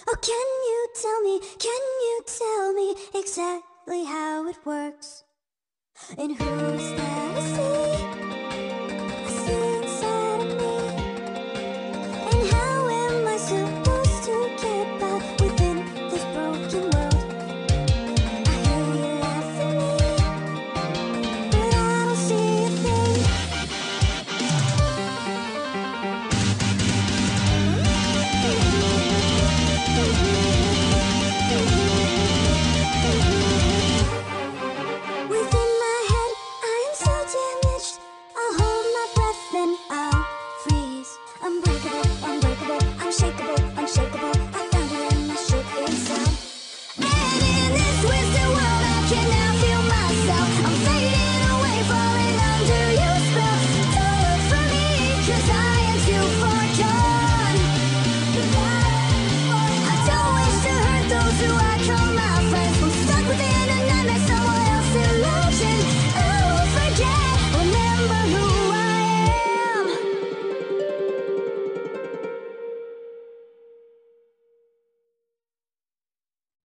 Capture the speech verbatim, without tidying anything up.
Oh, can you tell me, can you tell me exactly how it works? And who's there to see